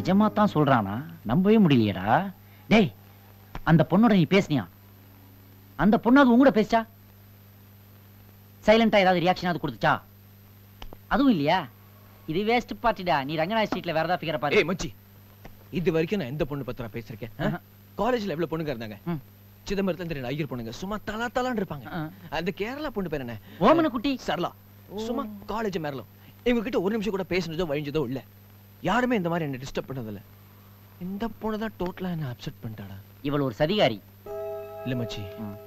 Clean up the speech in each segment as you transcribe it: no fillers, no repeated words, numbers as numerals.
நிஜமா தான் சொல்றானா? நம்பவே முடியலையடா. டேய், அந்த பொண்ணோட நீ பேசினியா? அந்த பொண்ணு அது உங்கூட பேசிச்சா? சைலண்டா ஏதாவது ரியாக்ஷன் கொடுத்துச்சா? அதுவும் இல்லையா? இது வேஸ்ட் பார்ட்டிடா. நீ ரங்கநாத ஸ்ட்ரீட்ல வேற ஏதாவது ஃபிகர பாரு. ஏய் மச்சி, இது வரைக்கும் நான் எந்த பொண்ணு பத்திரா பேசிருக்கேன்? காலேஜ்ல எவ்வளவு பொண்ணுங்க இருந்தாங்க? சிதம்பரத்துல தெரியும் ஐயர் பொண்ணுங்க சும்மா தலா தலான்னு இருப்பாங்க. அந்த கேரளா பொண்ணு பேர் என்ன? ஓமன குட்டி சரளா. சும்மா காலேஜ் மேரலும். இவங்க கிட்ட ஒரு நிமிஷம் கூட பேசுனதோ வழிஞ்சதோ இல்ல. யாருமே இந்த மாதிரி என்ன டிஸ்டர்ப் பண்ணதில்ல. இந்த பொண்ணு தான் டோட்டலா என்ன அப்செட் பண்ணிட்டாடா. இவள் ஒரு சதிகாரி. இல்ல மச்சி,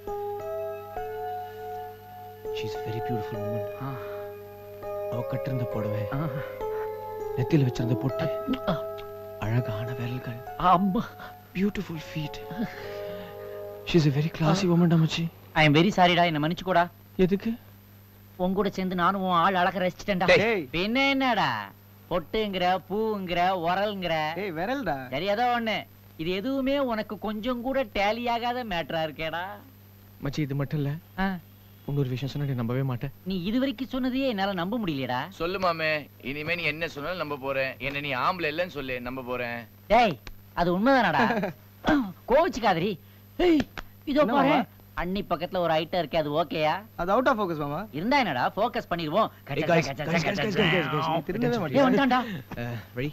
she is a very beautiful woman. அவ கட்டிருந்த புடவை, நெத்தியில வச்சிருந்த பொட்டு, அழகான விரல்கள், அம்மா, beautiful feet. She is a very classy woman, மச்சி. I am very sorry டா, என்ன மன்னிச்சுக்கோடா. எதுக்கு? உன் கூட சேர்ந்து நானும் உன் ஆள் அழக ரசிச்சிட்டேன்டா. பின்ன என்னடா? பொட்டுங்கற, பூங்கற, உரல்ங்கற. ஏய் விரல்டா. சரி ஏதோ ஒண்ணு. இது எதுவுமே உனக்கு கொஞ்சம் கூட டேலி ஆகாத மேட்டரா இருக்கேடா. மச்சி இது மட்டும் இல்ல. இன்னொரு விஷயம் சொன்னா நீ நம்பவே மாட்டே. நீ இதுவரைக்கும் சொன்னதையே என்னால நம்ப முடியலடா. சொல்லு மாமே, இனிமே நீ என்ன சொன்னாலும் நம்ப போறேன். என்ன நீ ஆம்பளை இல்லன்னு சொல்லு, நம்ப போறேன். டேய், அது உண்மைதானடா? கோவிச்சுக்காதரி. ஏய், இதோ பாரு. அண்ணி பக்கத்துல ஒரு ஐட்டம் இருக்கே, அது ஓகேயா? அது அவுட் ஆஃப் ஃபோக்கஸ் மாமா. இருந்தா என்னடா, ஃபோக்கஸ் பண்ணிடுவோம். திரும்பவே மாட்டேன். வந்தான்டா. ரெடி?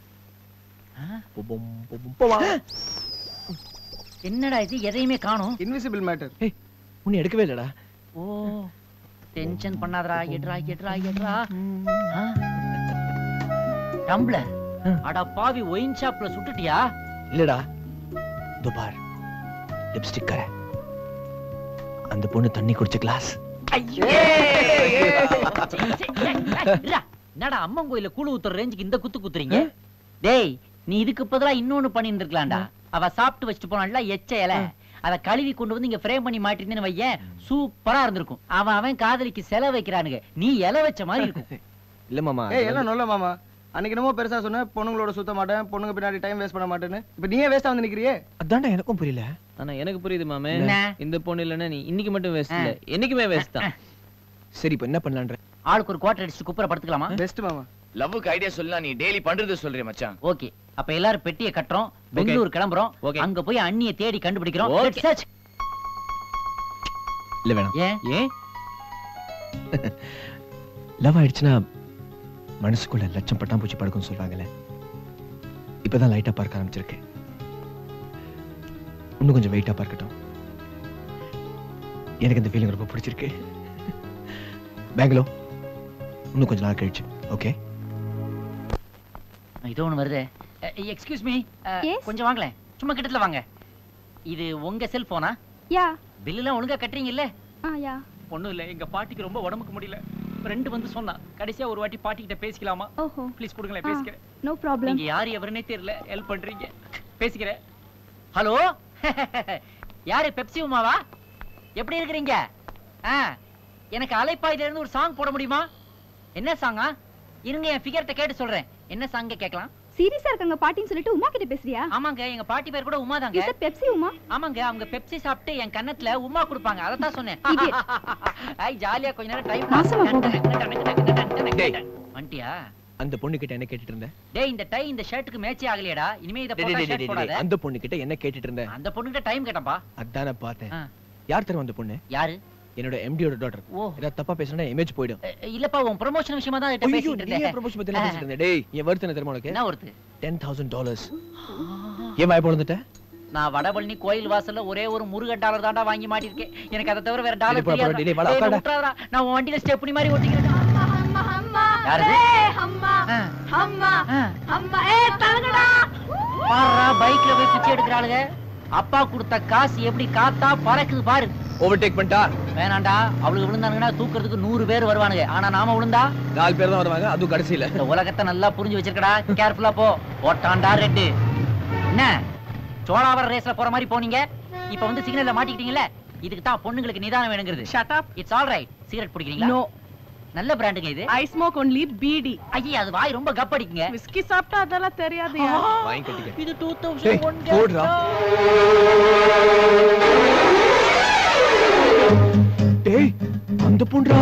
என்னடா இது, எதையுமே காணோம். Invisible matter. ஏய், உன்னை எடுக்கவே இல்லடா. ஓ, டென்ஷன் பண்ணாதடா. எட்ரா. டம்ளர். அட பாவி, ஒயின் ஷாப்ல சுட்டுட்டியா? இல்லடா. துபார் லிப்ஸ்டிக் கரை. அந்த பொண்ணு தண்ணி குடிச்ச கிளாஸ். என்னடா அம்மன் கோயில கூழு ஊத்துற ரேஞ்சுக்கு இந்த குத்து குத்துறீங்க? டேய், நீ இதுக்கு பதிலா இன்னொன்னு பண்ணி இருந்திருக்கலாம்டா. அவ சாப்பிட்டு வச்சுட்டு போனான்ல எச்ச இலை, அத கழுவி கொண்டு வந்து இங்க ஃப்ரேம் பண்ணி மாட்டிருந்தேன்னு வையேன், சூப்பரா இருந்திருக்கும். அவன் காதலிக்கு செலவு வைக்கிறானுங்க, நீ இலை வச்ச மாதிரி இருக்கும். இல்ல மாமா. ஏய் எல்லாம் நல்ல மாமா. அன்னைக்கு என்னமோ பெருசா சொன்ன, பொண்ணுங்களோட சுத்த மாட்டேன், பொண்ணுங்க பின்னாடி டைம் வேஸ்ட் பண்ண மாட்டேன்னு. இப்ப நீயே வேஸ்டா வந்து நிக்கிறியே. அதான்டா எனக்கும் புரியல. ஆனா எனக்கு புரியுது மாமே. இந்த பொண்ணு இல்லன்னா நீ இன்னைக்கு மட்டும் வேஸ்ட் இல்ல, என்னைக்குமே வேஸ்ட் தான். சரி இப்ப என்ன பண்ணலாம்ன்ற? ஆளுக்கு ஒரு குவார்டர் அடிச்சு குப்புற படுத்துக்கலாமா? பெஸ்ட் மாமா. லவ்வுக்கு ஐடியா சொல்லலாம், நீ டெய்லி பண்றது சொல்றிய மச்சான். ஓகே, அப்ப எல்லாரும் பெட்டியை கட்டுறோம், பெங்களூர் கிளம்புறோம். அங்க போய் அண்ணியை தேடி கண்டுபிடிக்கிறோம். இல்ல வேணாம். ஏன்? லவ் ஆயிடுச்சுன்னா மனசுக்குள்ள லட்சம் பட்டாம்பூச்சி படுக்கும்னு சொல்றாங்கல்ல, இப்பதான் லைட்டா பார்க்க ஆரம்பிச்சிருக்கேன். இன்னும் கொஞ்சம் வெயிட்டா பார்க்கட்டும். எனக்கு இந்த ஃபீலிங் ரொம்ப பிடிச்சிருக்கு. பெங்களூர் இன்னும் கொஞ்சம் நாள் கழிச்சு. ஓகே, இது ஒண்ணு வருது. எக்ஸ்கியூஸ் மீ, கொஞ்சம் வாங்களேன், சும்மா கிட்டத்துல வாங்க. இது உங்க செல்போனா? யா. பில் எல்லாம் ஒழுங்கா கட்டுறீங்க இல்ல? யா. ஒண்ணும் இல்ல, எங்க பாட்டிக்கு ரொம்ப உடம்புக்கு முடியல. ஃப்ரெண்ட் வந்து சொன்னா, கடைசியா ஒரு வாட்டி பாட்டி கிட்ட பேசிக்கலாமா? ஓஹோ, ப்ளீஸ் கொடுங்களேன், பேசிக்கிறேன். No problem. நீங்க யார் எவரனே தெரியல, ஹெல்ப் பண்றீங்க, பேசிக்கிறேன். ஹலோ, யாரு? பெப்சி உமாவா? எப்படி இருக்கீங்க? எனக்கு அலைப்பாயில இருந்து ஒரு சாங் போட முடியுமா? என்ன சாங்கா? இருங்க, என் ஃபிகர்ட்ட கேட்டு சொல்றேன். என்ன சாங் கேட்கலாம்? சீரியஸா இருக்காங்க பாட்டின்னு சொல்லிட்டு உமா கிட்ட பேசுறியா? ஆமாங்க, எங்க பாட்டி பேர் கூட உமா தாங்க. இது பெப்சி உமா? ஆமாங்க, அவங்க பெப்சி சாப்பிட்டு என் கன்னத்துல உமா கொடுப்பாங்க, அத தான் சொன்னேன். ஐ ஜாலியா கொஞ்ச நேரம் டைம் வண்டியா? அந்த பொண்ணு கிட்ட என்ன கேட்டிட்டு இருந்த? டேய், இந்த டை இந்த ஷர்ட்டுக்கு மேட்சே ஆகலையடா. இனிமே இத போட்டா ஷர்ட் போடாத. அந்த பொண்ணு கிட்ட என்ன கேட்டிட்டு இருந்த? அந்த பொண்ணு கிட்ட டைம் கேட்டப்பா. அதானே பார்த்தேன். யார் தெரியும் அந்த பொண்ணு? யாரு? என்னோட எம்டியோட டாட்டர். ஏதா தப்பா பேசினா இமேஜ் போய்டும். இல்லப்பா, உன் ப்ரமோஷன் விஷயமா தான் கிட்ட பேசிட்டு இருந்தேன். நீ ப்ரமோஷன் பத்தி பேசிட்டு இருந்த. டேய், என் வர்த் என்ன தெரியுமா உனக்கு? என்ன வர்த்? $10,000. ஏன் வாய் போடுறத? நான் வடபழனி கோயில் வாசல்ல ஒரே ஒரு முருகன் டாலர் தான்டா வாங்கி மாட்டிருக்கேன். எனக்கு அத தவிர வேற டாலர் தெரியாது. டேய் வாடா. நான் உன் வண்டில ஸ்டெப்னி மாதிரி ஓட்டிக்கிறேன். யாரு? அம்மா அம்மா அம்மா. தலங்கடா. பாறா, பைக்ல போய் பிச்சை எடுக்கறாளுங்க. அப்பா கொடுத்த காசு எப்படி காத்தா பறக்குது பாரு. ஓவர்டேக் பண்ணிட்டா? வேணாண்டா, அவளுக்கு விழுந்தானுங்கன்னா தூக்குறதுக்கு 100 பேர் வருவானுங்க. ஆனா நாம விழுந்தா 4 பேர் தான் வருவாங்க, அதுவும் கடைசியில. இந்த உலகத்தை நல்லா புரிஞ்சு வச்சிருக்கடா, கேர்ஃபுல்லா போ. போட்டாண்டா ரெட். என்ன சோழாவர ரேஸ்ல போற மாதிரி போனீங்க, இப்ப வந்து சிக்னல்ல மாட்டிக்கிட்டீங்கல்ல. இதுக்கு தான் பொண்ணுங்களுக்கு நிதானம் வேணுங்கிறது. Shut up. It's all right. Cigarette பிடிக்கிறீங்களா? நோ. நல்ல பிராண்டுங்க இது. I smoke only beedi. ஐயா, அது வாய் ரொம்ப கப் அடிக்குங்க. விஸ்கி சாப்பிட்டா அதெல்லாம் தெரியாதுயா. வாங்கி கட்டிக்க. இது 2001. போடுடா. டேய், அந்த பொண்ணுடா.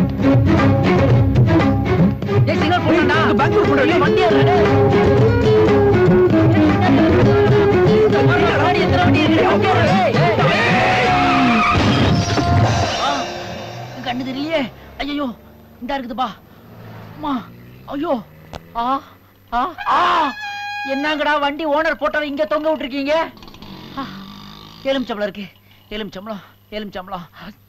டேய், சிக்னல் போடுடா. பெங்களூர் போடா. வண்டி ஏறுடா. குண்டா இருக்குதுப்பா. அம்மா, ஐயோ, ஆ ஆ ஆ, என்னங்கடா வண்டி ஓனர் போட்டவ இங்க தொங்க விட்டுருக்கீங்க? எலுமிச்சம்பளம் இருக்கு, எலுமிச்சம்பளம், எலுமிச்சம்பளம்.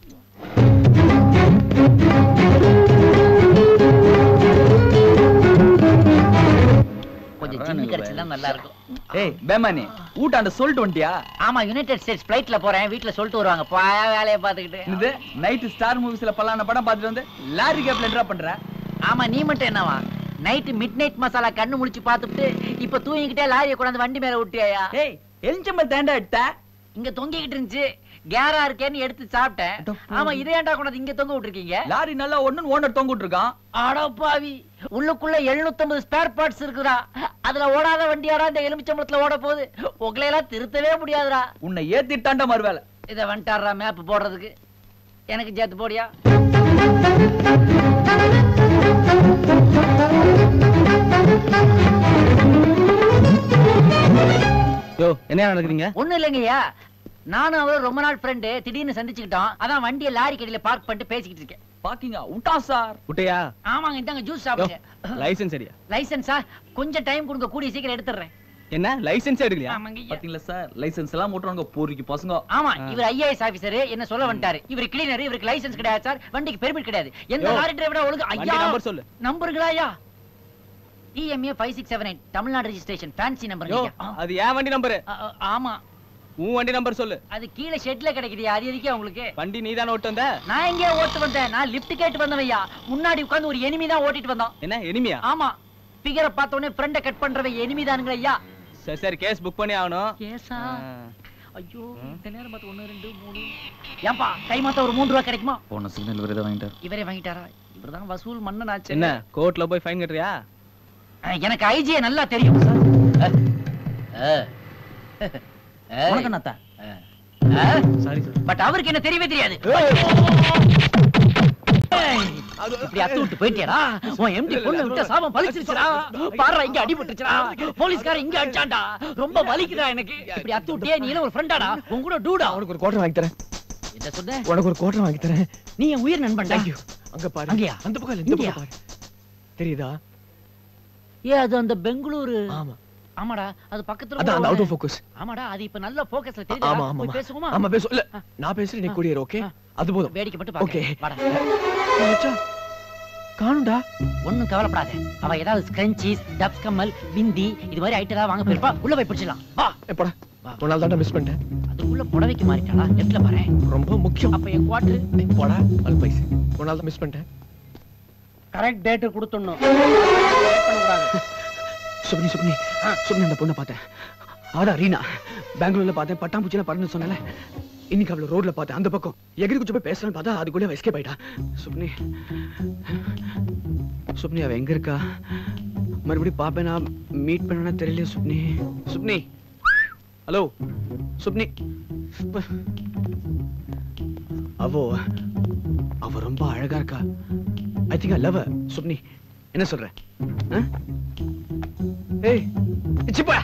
கொஞ்சம் ஜிம்மி கிடைச்சா நல்லா இருக்கும். ஏய் பேமானி, ஊட்டாண்ட சொல்லிட்டு வந்துட்டியா? ஆமா, யுனைடெட் ஸ்டேட்ஸ் ஃளைட்ல போறேன், வீட்ல சொல்லிட்டு வருவாங்க. வேலையை பாத்துக்கிட்டு. இது நைட் ஸ்டார் மூவிஸ்ல பல்லான படம் பார்த்துட்டு வந்து லாரி கேப்ல என்ட்ரா பண்ற. ஆமா, நீ மட்டும் என்னவா நைட் மிட் நைட் மசாலா கண்ணு முழிச்சு பாத்துட்டு இப்ப தூங்கிக்கிட்டே லாரியை கொண்டாந்து வண்டி மேல விட்டியா? ஏய் எலிச்சம்பல் தேண்டா எடுத்த? இங்க தொங்கிக்கிட்டு இருந்துச்சு, கேரா இருக்கேன்னு எடுத்து சாப்பிட்டேன். ஆமா, இதே ஏன்டா கொண்டாந்து இங்க தொங்க விட்டுருக்கீங்க? லாரி நல்லா ஒண்ணு ஓனர் தொங்கிட்டு இருக்கான். அடப்பாவி, உள்ளுக்குள்ள 750 ஸ்பேர் பார்ட்ஸ் இருக்குடா. அதுல ஓடாத வண்டியாடா இந்த எலுமிச்சம்பளத்துல ஓட போகுது. உங்களை எல்லாம் திருத்தவே முடியாதுடா. உன்னை ஏத்திட்டாண்டா மறுவேலை. இத வந்துட்டாரா மேப் போடுறதுக்கு? எனக்கு சேர்த்து போடியா? யோ, என்ன நடக்குறீங்க? ஒண்ணும் இல்லைங்கய்யா, நானும் அவரும் ரொம்ப நாள் ஃப்ரெண்டு, திடீர்னு சந்திச்சுக்கிட்டோம். அதான் வண்டியை லாரி கடையில பார்க் பண்ணிட்டு பேசிக்கிட்டு இருக்கேன். பாக்கிங்க உட்டா சார். உட்டையா? ஆமாங்க, இந்தாங்க ஜூஸ் சாப்பிடுங்க. லைசென்ஸ் சரியா? லைசென்ஸா? கொஞ்சம் டைம் கொடுங்க, கூடிய சீக்கிரம் எடுத்துறேன். என்ன லைசென்ஸ் எடுக்கலையா? ஆமாங்கய்யா. பாத்தீங்களா சார், லைசென்ஸ் எல்லாம் ஓட்டுறவங்க போரிக்கு பசங்க. ஆமா, இவர் ஐஏஎஸ் ஆபீசர், என்ன சொல்ல வந்துட்டாரு. இவர் கிளீனர், இவருக்கு லைசென்ஸ் கிடையாது சார், வண்டிக்கு பெர்மிட் கிடையாது. எந்த லாரி டிரைவரா ஒழுங்கு ஐயா நம்பர் சொல்லு. நம்பருங்களா ஐயா? EMA 5678 Tamil Nadu registration, fancy number. அது ஏன் வண்டி நம்பர்? ஆமா, உன் வண்டி நம்பர் சொல்லு. அது கீழே ஷெட்ல கிடைக்குது. அது எதுக்கே உங்களுக்கு? வண்டி நீதான ஓட்டு வந்த? நான் எங்கே ஓட்டு வந்தேன்? நான் லிஃப்ட் கேட்டு வந்தவையா. முன்னாடி உட்கார்ந்து ஒரு எனிமி தான் ஓட்டிட்டு வந்தான். என்ன எனிமியா? ஆமா, பிகரை பார்த்த உடனே ஃப்ரெண்ட கட் பண்றவை எனிமி தானுங்களா ஐயா? சரி சரி, கேஸ் புக் பண்ணி ஆகணும். கேஸா? ஐயோ, இந்த நேரம் பார்த்து 1 2 3. ஏன்பா கை மாத்த ஒரு 3 ரூபாய் கிடைக்குமா? போன சிக்னல் இவரே வாங்கிட்டார். இவரே வாங்கிட்டாரா? இவர்தான் வசூல் மன்னன் ஆச்சு. என்ன கோர்ட்ல போய் ஃபைன் கட்டுறியா? எனக்கு ஐஜியை நல்லா தெரியும் சார். உனக்கு என்னத்தா? சாரி சார், பட் அவருக்கு என்ன தெரியவே தெரியாது. இப்படி அத்து விட்டு போயிட்டியாடா? உன் எம்டி பொண்ணு விட்ட சாபம் பலிச்சிருச்சுடா. பாருடா, இங்க அடிபட்டுச்சுடா. போலீஸ்காரன் இங்க அடிச்சான்டா. ரொம்ப வலிக்குதா எனக்கு. இப்படி அத்து விட்டியே. நீ ஒரு ஃப்ரெண்டாடா, உன் கூட டூடா. உனக்கு ஒரு குவார்டர் வாங்கி தரேன். என்ன சொன்ன? உனக்கு ஒரு குவார்டர் வாங்கி தரேன். நீ என் உயிர் நண்பன்டா. அங்க பாரு. அங்கயா? அந்த பக்கம் இல்ல, இந்த பக்கம் பாரு. தெரியுதா? அது அந்த பெங்களூரு. ஆமா ஆமாடா, அது பக்கத்துல. அதான் அந்த அவுட் ஆஃப் ஃபோக்கஸ். ஆமாடா, அது இப்ப நல்ல ஃபோக்கஸ்ல ஆமா தெரியுதா? ஆமா போய் பேசுவோமா? ஆமா பேசு. இல்ல நான் பேசுறேன், நீ கூடியர். ஓகே, அது போதும். வேடிக்கை மட்டும் பாக்க. ஓகே, வாடா. மச்சான் காணும்டா. ஒண்ணும் கவலைப்படாத. அவ ஏதாவது ஸ்கிரன்ச்சீஸ், டப்ஸ் கம்மல், பிந்தி இது மாதிரி ஐட்டம் ஏதாவது வாங்க போயிருப்பா. உள்ள போய் பிடிச்சிடலாம். வா. எப்படா ஒரு நாள் தான் மிஸ் பண்ணிட்டேன். அதுக்குள்ள புடவைக்கு மாறிட்டாளா? லெஃப்ட்ல பாரு, ரொம்ப முக்கியம். அப்ப என் குவார்டர் போடா. அது பைசா ஒரு நாள் தான் மிஸ் பண்ணிட்டேன். கரெக்ட் டேட் கொடுத்துடணும். சுப்னி சுப்னி சுப்னி, அந்த பொண்ணை பார்த்தேன். அவதான் ரீனா. பெங்களூர்ல பார்த்தேன், பட்டாம்பூச்சில பறந்து சொன்னல. இன்னைக்கு அவளை ரோட்ல பார்த்தேன். அந்த பக்கம் எகிரி குச்சி போய் பேசலான்னு பார்த்தா அதுக்குள்ள எஸ்கேப் ஆயிட்டா. சுப்னி சுப்னி, அவ எங்க இருக்கா? மறுபடியும் பாப்பேன், நான் மீட் பண்ணனா தெரியல. சுப்னி சுப்னி, ஹலோ சுப்னி. அவ ரொம்ப அழகா இருக்கா. I think I love her. Subni, என்ன சொல்ற? ஏய் சிப்பா,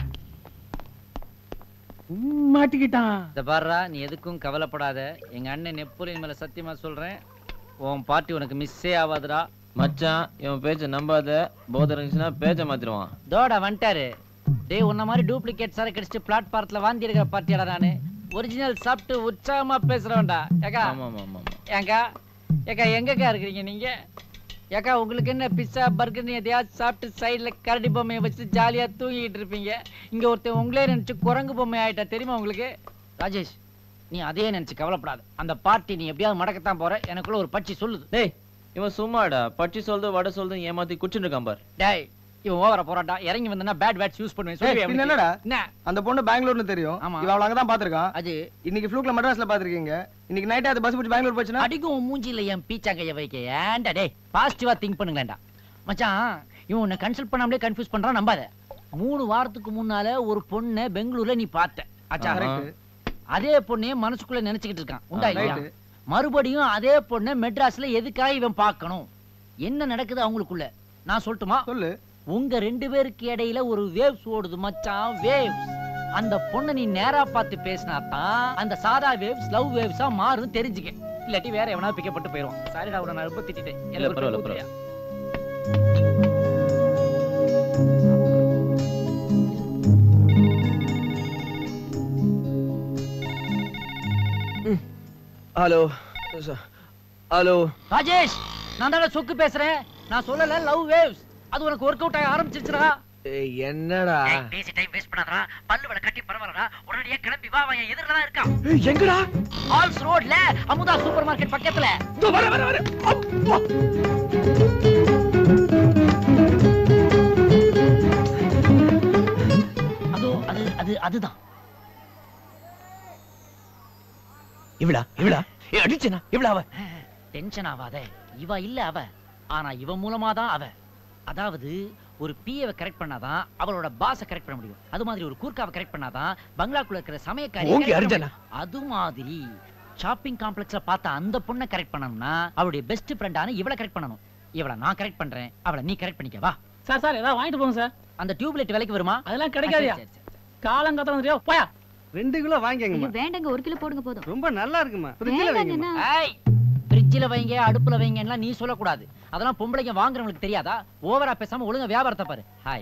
மாட்டிக்கிட்டான். இத பாருடா, நீ எதுக்கும் கவலைப்படாத. எங்க அண்ணன் நெப்போலியன் மேல சத்தியமா சொல்றேன், உன் பார்ட்டி உனக்கு மிஸ்ஸே ஆகாதுடா. மச்சான், இவன் பேச்ச நம்பாத. போதை இருந்துச்சுன்னா பேச்ச மாத்திருவான். தோடா வந்துட்டாரு. டேய், உன்ன மாதிரி டூப்ளிகேட் சார கிடைச்சிட்டு பிளாட்பாரத்துல வாந்தி எடுக்கிற பார்ட்டியாடா நானு. ஒரிஜினல் சாப்பிட்டு உற்சாகமா பேசுறவன்டா. ஏக்கா ஆமா ஆமா ஆமா. ஏங்கா ஏக்கா எங்கக்கா இருக்கிறீங்க நீங்க? ஏக்கா உங்களுக்கு என்ன பிஸ்ஸா பர்கர்னு எதையாவது சாப்பிட்டு சைடுல கரடி பொம்மையை வச்சு ஜாலியா தூங்கிட்டு இருப்பீங்க. இங்க ஒருத்தன் உங்களே நினைச்சு குரங்கு பொம்மை ஆயிட்டா தெரியுமா உங்களுக்கு? ராஜேஷ், நீ அதே நினைச்சு கவலைப்படாத. அந்த பார்ட்டி நீ எப்படியாவது மடக்கத்தான் போற. எனக்குள்ள ஒரு பட்சி சொல்லுது. டேய், இவன் சும்மாடா. பச்சி சொல்றது வடை சொல்றது ஏமாத்தி குடிச்சுட்டு இருக்கான் பாரு. டேய், இவன் ஓவரா போறான்டா. இறங்கி வந்தனா பேட் வேர்ட்ஸ் யூஸ் பண்ணுவேன். சொல்லுவே என்னடா? என்ன? அந்த பொண்ணு பெங்களூர்னு தெரியும். ஆமா. இவ அவளங்க தான் பாத்துர்க்கான். அது இன்னைக்கு ஃப்ளூக்ல மெட்ராஸ்ல பாத்துர்க்கீங்க. இன்னைக்கு நைட் அது பஸ் பிடிச்சு பெங்களூர் போச்சுனா அடிக்கும் மூஞ்சில என் பீச்சாங்கைய வைக்க. ஏன்டா டேய், பாசிட்டிவா திங்க் பண்ணுங்களேன்டா. மச்சான், இவன் உன்னை கன்சல்ட் பண்ணாமலே கன்ஃபியூஸ் பண்றான், நம்பாத. 3 வாரத்துக்கு முன்னால ஒரு பொண்ணை பெங்களூர்ல நீ பார்த்த. ஆச்சா? அதே பொண்ணே மனசுக்குள்ள நினைச்சுக்கிட்டு இருக்கான். உண்டா இல்லையா? மறுபடியும் அதே பொண்ணை மெட்ராஸ்ல எதுக்காக இவன் பார்க்கணும்? என்ன நடக்குது அவங்களுக்குள்ள நான் சொல்லட்டுமா? சொல்லு. உங்க 2 பேருக்கு இடையில ஒரு வேவ்ஸ் ஓடுது மச்சான், வேவ்ஸ். அந்த பொண்ணை நீ நேரா பார்த்து பேசினா தான் அந்த சாதா வேவ்ஸ் லவ் வேவ்ஸா மாறும், தெரிஞ்சுக்க. இல்லாட்டி வேற எவனா பிக்கப்பட்டு போயிடுவான். சாரிடா உன நான் ரொம்ப திட்டிட்டேன். இல்ல பரவாயில்ல பரவாயில்ல. ஹலோ ஹலோ ராஜேஷ், நான் தான் சொக்கு பேசுறேன். நான் சொல்லல லவ் வேவ்ஸ். அது உனக்கு ஒர்க் அவுட் ஆக ஆரம்பிச்சிருச்சுடா. என்னடா பேசி டைம் வேஸ்ட் பண்ணாதடா. பல்லு வட கட்டி பரவாயில்லடா. உடனே கிளம்பி வா. அவன் எதிரல தான் இருக்கான். எங்கடா? ஆல்ஸ் ரோட்ல அமுதா சூப்பர் மார்க்கெட் பக்கத்துல. வர அப்பா. அதுதான். இவளா அடிச்சனா? இவளா அவ? டென்ஷன் ஆகாத. இவ இல்ல அவ. ஆனா இவ மூலமா தான் அவ. அதாவது ஒரு பிஏவை கரெக்ட் பண்ணாதான் அவளோட பாஸை கரெக்ட் பண்ண முடியும். அது மாதிரி ஒரு கூர்க்காவை கரெக்ட் பண்ணாதான் பங்களாக்குள்ள இருக்கிற சமயக்காரி. அது மாதிரி ஷாப்பிங் காம்ப்ளெக்ஸ்ல பார்த்த அந்த பொண்ணை கரெக்ட் பண்ணணும்னா அவளுடைய பெஸ்ட் ஃப்ரெண்டான இவளை கரெக்ட் பண்ணணும். இவளை நான் கரெக்ட் பண்றேன், அவளை நீ கரெக்ட் பண்ணிக்க. வா சார் சார் ஏதாவது வாங்கிட்டு போங்க சார். அந்த டியூப்லைட் விலைக்கு வருமா? அதெல்லாம் கிடைக்காதியா. காலங்கத்தம் வந்துறியா? போயா. 2 கிலோ வாங்கிங்கம்மா. வேண்டங்க, 1 கிலோ போடுங்க போதும். ரொம்ப நல்லா இருக்குமா. ஃப்ரிட்ஜ்ல வைங்கம்மா. ஏய், ஃப்ரிட்ஜ்ல வைங்க, அடுப்புல வைங்கலாம் நீ சொல்லக்கூடாது. அதெல்லாம் பொம்பளைங்க வாங்குறவங்களுக்கு தெரியாதா? ஓவரா பேசாம ஒழுங்கா வியாபாரத்தை பாரு. Hi.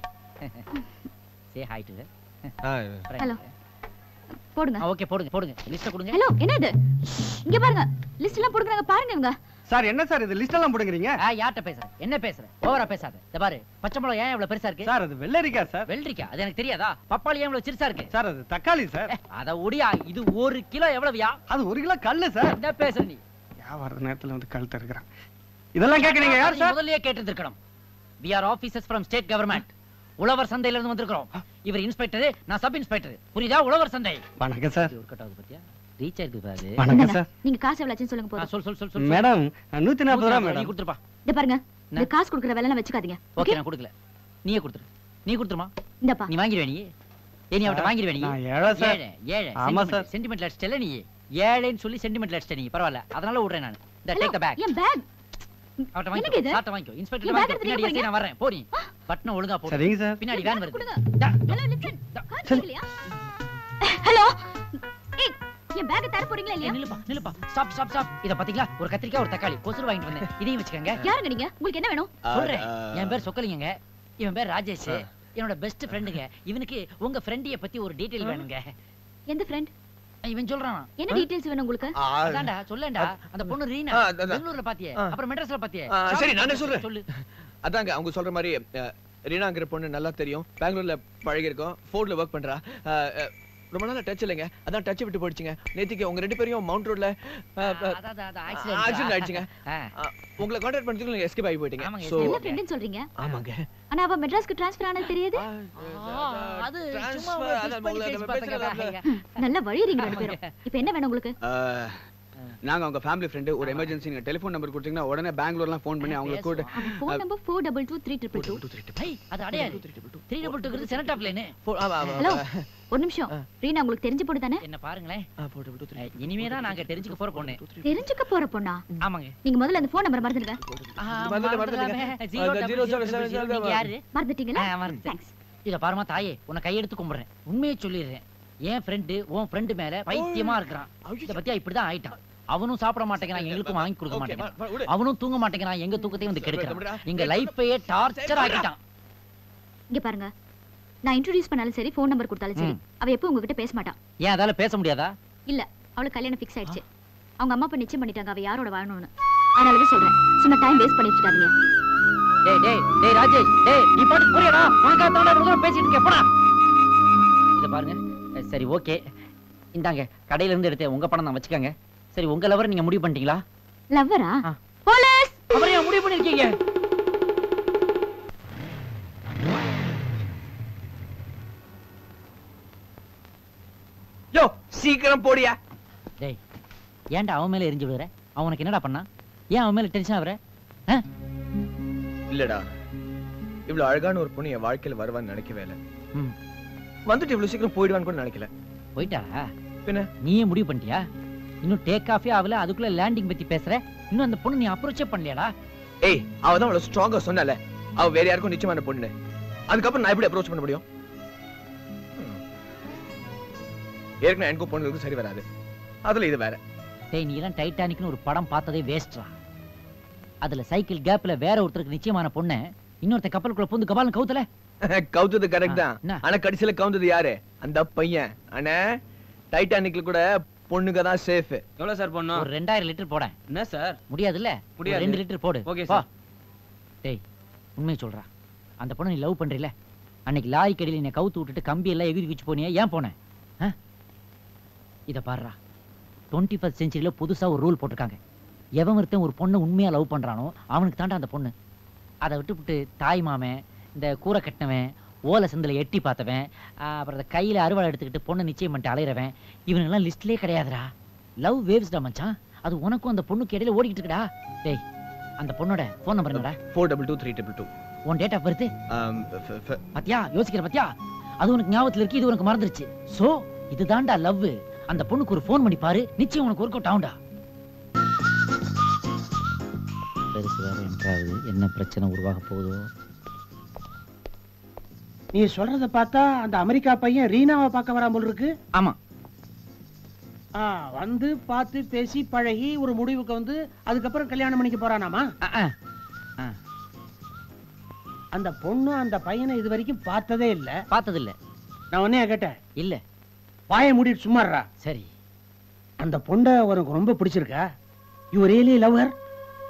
Say hi to. Hello. போடுங்க. ஓகே போடுங்க. லிஸ்ட் கொடுங்க. ஹலோ, என்னது? இங்க பாருங்க. லிஸ்ட் எல்லாம் போடுறாங்க பாருங்க இவங்க. சார் என்ன சார் இது லிஸ்ட் எல்லாம் போடுங்கறீங்க? யார்ட்ட பேசுற? என்ன பேசுற? ஓவரா பேசாத. இத பாரு, பச்சை மிளகாய் ஏன் இவ்வளவு பெருசா இருக்கு? சார் அது வெள்ளரிக்கா சார். வெள்ளரிக்கா? அது எனக்கு தெரியாதா? பப்பாளி ஏன் இவ்வளவு சிறுசா இருக்கு? சார் அது தக்காளி சார். அத ஒடியா. இது 1 கிலோ எவ்வளவுயா? அது 1 கிலோ கல்லு சார். என்ன பேசுற நீ? வியாபார நேரத்துல வந்து கல் தருக்குறான். இதெல்லாம் கேக்குறீங்க யார் சார்? முதல்லயே கேட்டிருக்கணும். We are officers from state government. உழவர் சந்தையில இருந்து வந்திருக்கோம். இவர் இன்ஸ்பெக்டர், நான் சப் இன்ஸ்பெக்டர். புரியுதா? உழவர் சந்தை. வணக்கம் சார். ஒரு கட்டாவது பத்தியா? ரீச் ஆயிருக்கு பாரு. வணக்கம் சார். நீங்க காசு எவ்வளவுன்னு சொல்லுங்க போதும். சொல். மேடம் 140 ரூபாய் நீ மேடம். கொடுத்துருப்பா. இத பாருங்க. இந்த காசு கொடுக்கற வேலை எல்லாம் வெச்சுக்காதீங்க. ஓகே, நான் கொடுக்கல. நீயே கொடுத்துரு. நீ கொடுத்துருமா? இந்தப்பா. நீ வாங்கிடுவே நீ. ஏனி அவட்ட வாங்கிடுவே நீ. நான் ஏழை சார். ஏழை. ஆமா சார். சென்டிமென்ட்ல அடிச்சல நீ. ஏழைன்னு சொல்லி சென்டிமென்ட்ல அடிச்ச நீ. பரவாயில்ல. அதனால விடுறேன் நான். இந்த டேக் தி பேக். என் பேக். அவட்ட வாங்கிக்கோ. சாட்ட வாங்கிக்கோ. இன்ஸ்பெக்டர் வாங்கிக்கோ. பின்னாடி ஏசி நான் வரேன். போறீ. பட்டன ஒழுங்கா போடு. சரிங்க சார். பின்னாடி வேன் வருது. Hello listen. காசு இல்லையா? ஹலோ. ஏய், என் பேக் தர போறீங்களா இல்லையா? நில்லுப்பா. ஸ்டாப். இத பாத்தீங்களா? ஒரு கத்திரிக்காய், ஒரு தக்காளி, கொசுறு வாங்கிட்டு வந்தேன். இதையும் வச்சுக்கங்க. யாருங்க நீங்க? உங்களுக்கு என்ன வேணும்? சொல்றேன். என் பேர் சொக்கலிங்கங்க. இவன் பேர் ராஜேஷ். என்னோட பெஸ்ட் ஃப்ரெண்டுங்க. இவனுக்கு உங்க ஃப்ரெண்டிய பத்தி ஒரு டீடைல் வேணுங்க. எந்த ஃப்ரெண்ட்? இவன் சொல்றான். என்ன டீடைல்ஸ் வேணும் உங்களுக்கு? அதான்டா சொல்லேன்டா. அந்த பொண்ணு ரீனா பெங்களூர்ல பாத்தியே, அப்புறம் மெட்ராஸ்ல பாத்தியே. சரி நானே சொல்றேன். சொல்லு. அதாங்க அவங்க சொல்ற மாதிரி ரீனாங்கிற பொண்ணு நல்லா தெரியும். பெங்களூர்ல பழகி இருக்கோம். ஃபோர்ட்ல வர்க் பண்றா. ரொம்ப நாளா டச் இல்லைங்க. அதான் டச் விட்டு போயிடுச்சுங்க. நேத்திக்கு உங்க 2 பேரையும் மவுண்ட் ரோட்ல ஆக்சிடென்ட் ஆயிடுச்சுங்க. உங்களை கான்டாக்ட் பண்ணிட்டு நீங்க எஸ்கேப் ஆகி போயிட்டீங்க. சோ என்ன ஃப்ரெண்ட்னு சொல்றீங்க? ஆமாங்க. ஆனா அவ மெட்ராஸ்க்கு ட்ரான்ஸ்ஃபர் ஆனது தெரியுது. அது சும்மா ஒரு பேசுறீங்க. நல்ல வழியறீங்க 2 பேரும். இப்போ என்ன வேணும் உங்களுக்கு? நாங்க அவங்க ஃபேமிலி ஃப்ரெண்ட். ஒரு எமர்ஜென்சி நீங்க டெலிபோன் நம்பர் கொடுத்தீங்கன்னா உடனே பெங்களூர்லாம் ஃபோன் பண்ணி அவங்க கூட ஃபோன் நம்பர் 422322. ஹை, அது அடையாது. 322ங்கிறது செனட் ஆஃப் லைன். ஹலோ, ஒரு நிமிஷம். ரீனா உங்களுக்கு தெரிஞ்ச பொண்ணு தானே? என்ன பாருங்களேன். இனிமே தான் நாங்க தெரிஞ்சுக்க போற பொண்ணு. தெரிஞ்சுக்க போற பொண்ணா? ஆமாங்க. நீங்க முதல்ல அந்த ஃபோன் நம்பர் மறந்துடுங்க. நீங்க யாரு? மறந்துட்டீங்களா? தேங்க்ஸ். இத பாருமா தாயே, உன்னை கையெடுத்து கும்பிடுறேன். உண்மையை சொல்லிடுறேன். என் ஃப்ரெண்டு உன் ஃப்ரெண்டு மேல பைத்தியமா இருக்கிறான். இத பத்தியா இப்படிதான் ஆயிட்டான். அவனும் சாப்பிட மாட்டேங்கிறான், எங்களுக்கும் வாங்கி கொடுக்க மாட்டேங்கிறான். அவனும் தூங்க மாட்டேங்கிறான், எங்க தூக்கத்தையும் வந்து கெடுக்கிறான். எங்க லைஃபையே டார்ச்சர் ஆக்கிட்டான். இங்க பாருங்க, நான் இன்ட்ரோடியூஸ் பண்ணாலும் சரி, ஃபோன் நம்பர் கொடுத்தாலும் சரி, அவ எப்பவும் உங்ககிட்ட பேச மாட்டான். ஏன் அதால பேச முடியாதா? இல்ல, அவளுக்கு கல்யாணம் ஃபிக்ஸ் ஆயிடுச்சு. அவங்க அம்மா அப்பா நிச்சயம் பண்ணிட்டாங்க அவ யாரோட வாழணும்னு. அதனாலதான் சொல்றேன், சும்மா டைம் வேஸ்ட் பண்ணிட்டு இருக்காதீங்க. டேய் ராஜேஷ், நீ பாட்டு புரியடா. உனக்கு தாண்டா இவ்வளவு பேசிட்டு இருக்க. போடா. இத பாருங்க. சரி ஓகே, இந்தாங்க கடையில இருந்து எடுத்தேன். உங்க பணம் தான் வச்சுக்கோங்க. சரி, உங்க லவர் நீங்க முடிவு பண்ணிட்டீங்களா? லவ்வரா? போலீஸ்! அவரையா முடிவு பண்ணிருக்கீங்க? யோ சீக்கிரம் போடியா. டேய், ஏன்டா அவன் மேல எரிஞ்சு விடுற? அவன் உனக்கு என்னடா பண்ணா? ஏன் அவன் மேல டென்ஷன் ஆவற? இல்லடா, இவ்வளவு அழகான ஒரு பொண்ணு என் வாழ்க்கையில வருவான்னு நினைக்கவே இல்ல. வந்துட்டு இவ்வளவு சீக்கிரம் போயிடுவான்னு கூட நினைக்கல. போயிட்டாரா? பின்ன நீயே முடிவு பண்ணிட்டியா? இன்னும் டேக் ஆஃபே ஆகல, அதுக்குள்ள லேண்டிங் பத்தி பேசுற. இன்னும் அந்த பொண்ணு நீ அப்ரோச்சே பண்ணலையாடா? ஏய், அவதான் அவ்வளவு ஸ்ட்ராங்கா சொன்னால அவ வேற யாருக்கும் நிச்சயமான பொண்ணு. அதுக்கப்புறம் நான் எப்படி அப்ரோச் பண்ண முடியும்? ஏற்கனவே எனக்கும் பொண்ணுகளுக்கும் சரி வராது. அதுல இது வேற. டேய், நீ எல்லாம் டைட்டானிக்னு ஒரு படம் பார்த்ததே வேஸ்ட்ரா. அதுல சைக்கிள் கேப்ல வேற ஒருத்தருக்கு நிச்சயமான பொண்ணு இன்னொருத்த கப்பலுக்குள்ள பூந்து கபாலம் கவுத்தல. கவுத்தது கரெக்ட் தான். ஆனா கடைசியில கவுந்தது யாரு? அந்த பையன். அண்ணே, டைட்டானிக்ல கூட பொண்ணுங்க தான் சேஃப். எவ்வளவு சார் பொண்ணு? ஒரு 2000 லிட்டர் போட. என்ன சார்? முடியாதுல்ல? முடியாது. 2 லிட்டர் போடு. ஓகே போ. சார். டேய், உண்மையை சொல்றா. அந்த பொண்ணு நீ லவ் பண்றீல? அன்னைக்கு லாரி கடையில என்னை கவுத்து விட்டுட்டு கம்பி எல்லாம் எகுதி வச்சு போனியா? ஏன் போனேன்? இத பாருடா, 21st செஞ்சுரியில புதுசா ஒரு ரூல் போட்டிருக்காங்க. எவன் ஒருத்தன் ஒரு பொண்ணை உண்மையா லவ் பண்றானோ அவனுக்கு தாண்டா அந்த பொண்ணு. அதை விட்டுவிட்டு தாய் மாமன், இந்த கூரை கட்டினவன், ஓலை சந்தில எட்டி பார்த்தவன், அப்புறம் அந்த கையில அறுவாள் எடுத்துக்கிட்டு பொண்ணை நிச்சயம் பண்ணிட்டு அலையிறவன், இவனுங்கெல்லாம் லிஸ்ட்லயே கிடையாதுடா. லவ் வேவ்ஸ்டா மச்சான். அது உனக்கும் அந்த பொண்ணுக்கு இடையில ஓடிக்கிட்டு இருக்குடா. டேய், அந்த பொண்ணோட போன் நம்பர் என்னடா? 422322. உன் டேட் ஆஃப் பர்த்? பாத்தியா, யோசிக்கிற பாத்தியா? அது உனக்கு ஞாபகத்துல இருக்கு, இது உனக்கு மறந்துருச்சு. சோ இதுதான்டா லவ். அந்த பொண்ணுக்கு ஒரு போன் பண்ணி பாரு, நிச்சயம் உனக்கு ஒர்க் அவுட் ஆகும்டா. பெருசு வேற என்றாவது என்ன பிரச்சனை உருவாக போகுதோ? நீ சொல்றத பார்த்தா அந்த அமெரிக்கா பையன் ரீனாவை பார்க்க வராமல் இருக்கு. ஆமா. வந்து பார்த்து பேசி பழகி ஒரு முடிவுக்கு வந்து அதுக்கப்புறம் கல்யாணம் பண்ணிக்க போறானாமா? அந்த பொண்ணு அந்த பையனை இது வரைக்கும் பார்த்ததே இல்ல. பார்த்தது இல்ல. நான் உன்னைய கேட்டேன். இல்ல. வாயை மூடிட்டு சும்மாறா. சரி. அந்த பொண்ணை உனக்கு ரொம்ப பிடிச்சிருக்கா? You really love her?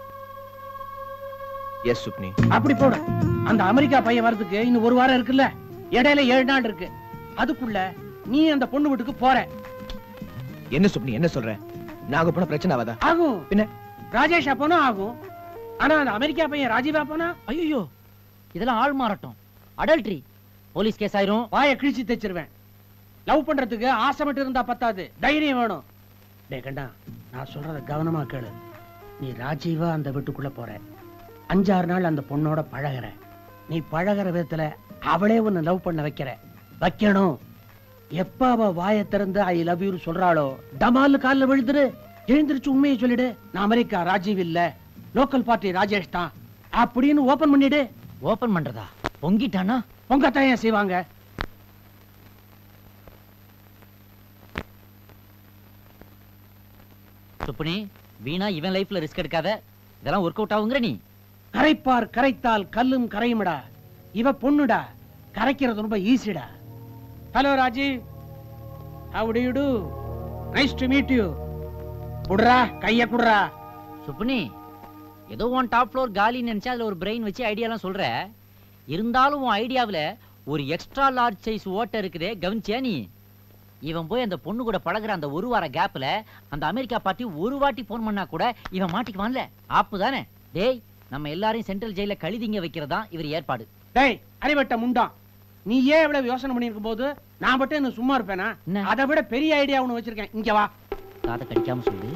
Yes சுப்னி. அப்படி போட. அந்த அமெரிக்கா பையன் வரதுக்கு இன்னும் 1 வாரம் இருக்குல்ல, இடையில 7 நாள் இருக்கு. அதுக்குள்ள நீ அந்த பொண்ணு வீட்டுக்கு போற. என்ன சுப்னி, என்ன சொல்ற? நாங்க போன பிரச்சனை ஆகாதா? ஆகும். பின்ன ராஜேஷா போனா ஆகும். ஆனா அந்த அமெரிக்கா பையன் ராஜீவா போனா? ஐயோ, இதெல்லாம் ஆள் மாறட்டும். அடல்ட்ரி, போலீஸ் கேஸ் ஆயிரும். வாயை கிழிச்சு தைச்சிருவேன். லவ் பண்றதுக்கு ஆசை மட்டும் இருந்தா பத்தாது, தைரியம் வேணும். டேய் கண்டா, நான் சொல்றத கவனமா கேளு. நீ ராஜீவா அந்த வீட்டுக்குள்ள போற. 5-6 நாள் அந்த பொண்ணோட பழகுற. நீ பழகுற விதத்துல அவளே உன்னை லவ் பண்ண வைக்கணும். எப்ப அவ வாயை திறந்து ஐ லவ் யூ சொல்றாளோ டமால் காலில் விழுந்துரு. எழுந்திருச்சு உண்மையை சொல்லிடு. நான் அமெரிக்கா ராஜீவ் இல்ல, லோக்கல் பார்ட்டி ராஜேஷ் தான் அப்படின்னு ஓபன் பண்ணிடு. ஓபன் பண்றதா? பொங்கிட்டானா? பொங்கத்தான் ஏன் செய்வாங்க? சுப்னி, வீணா இவன் லைஃப்ல ரிஸ்க் எடுக்காத. இதெல்லாம் ஒர்க் அவுட் ஆகுங்கற நீ. கரைப்பார் கரைத்தால் கல்லும் கரையுமடா. இவ பொண்ணுடா, கரைக்கிறது ரொம்ப ஈஸிடா. Hello Rajiv, how do you do? Nice to meet you. குடுறா, கைய குடுறா. சுப்னி, ஏதோ உன் டாப் ஃப்ளோர் காலி நினைச்சா அதுல ஒரு பிரெயின் வச்சு ஐடியாலாம் சொல்ற. இருந்தாலும் உன் ஐடியாவுல ஒரு எக்ஸ்ட்ரா லார்ஜ் சைஸ் ஓட்டை இருக்குதே, கவனிச்சியா நீ? இவன் போய் அந்த பொண்ணு கூட பழகுற அந்த 1 வார கேப்ல அந்த அமெரிக்கா பார்ட்டி 1 வாட்டி போன் பண்ணா கூட இவன் மாட்டிக்குவான்ல. ஆப்பு தானே? டேய், நம்ம எல்லாரையும் சென்ட்ரல் ஜெயில கழிதிங்க வைக்கிறதா இவர் ஏற்பாடு. டேய் அறிவட்ட முண்டா, நீ ஏன் இவ்வளவு யோசனை பண்ணிருக்கும் போது நான் மட்டும் என்ன சும்மா இருப்பேனா? அதை விட பெரிய ஐடியா ஒண்ணு வச்சிருக்கேன். இங்க வா. காதை கடிக்காம சொல்லு.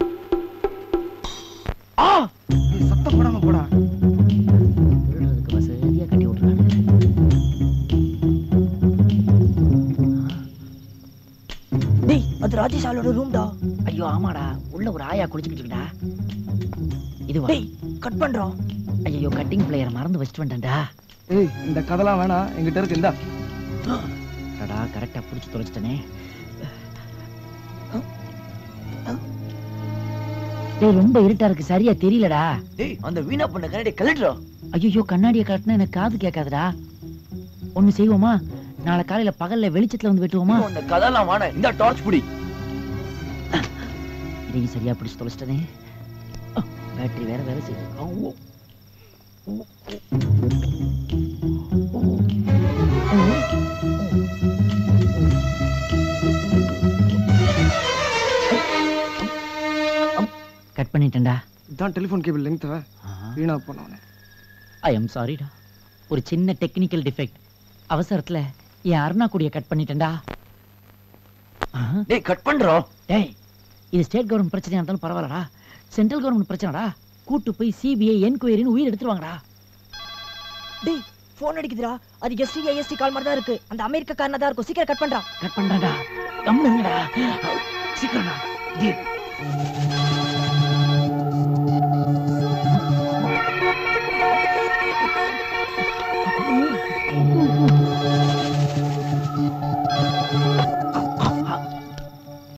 சத்தம் போடாம போடா. திருடுறதுக்கு வசதியா கட்டி விட்டுறாங்க. டேய், அது ராஜேஷ் ஆளோட ரூம்டா. ஐயோ ஆமாடா, உள்ள ஒரு ஆயா குளிச்சுக்கிட்டு இருக்குடா. இதுவா? டேய், கட் பண்றோம். ஐயோ, கட்டிங் பிளேயரை மறந்து வச்சிட்டு வந்துட்டேன்டா. ஏய், இந்த கதெல்லாம் வேணாம், எங்கிட்ட இருக்கு. இந்தா. அடடா, கரெக்டா புடிச்சு தொலைச்சிட்டனே. டேய், ரொம்ப இருட்டா இருக்கு, சரியா தெரியலடா. டேய், அந்த வீணா பண்ண கண்ணாடி கலட்டுறா. ஐயோ, கண்ணாடியை கலட்டினா எனக்கு காது கேட்காதுடா. ஒண்ணு செய்வோமா? நாளை காலையில பகல்ல வெளிச்சத்துல வந்து வெட்டுவோமா? அந்த கதெல்லாம் வேணாம், இந்த டார்ச் புடி. இதையும் சரியா பிடிச்சு தொலைச்சிட்டனே. பேட்டரி வேற வேலை செய்யுது. கட் பண்ணிட்டேன்டா. இதான் டெலிபோன் கேபிள் லெங்த் வீணா போனவனே. ஐ எம் சாரிடா. ஒரு சின்ன டெக்னிக்கல் டிஃபெக்ட். அவசரத்துல என் அருணா கூடிய கட் பண்ணிட்டேன்டா. டேய், கட் பண்றோம். டேய், இது ஸ்டேட் கவர்மெண்ட் பிரச்சனையா இருந்தாலும் பரவாயில்லடா. சென்ட்ரல் கவர்மெண்ட் பிரச்சனைடா. கூட்டு போய் சிபிஐ என்கொயரின்னு உயிர் எடுத்துருவாங்கடா. டேய், போன் அடிக்குதுடா. அது எஸ்டி கால் மாதிரி தான் இருக்கு. அந்த அமெரிக்கா காரனா தான் இருக்கும். சீக்கிரம் கட் பண்றா. கட் பண்றடா. கம்முன்னு இருங்கடா. சீக்கிரம்டா.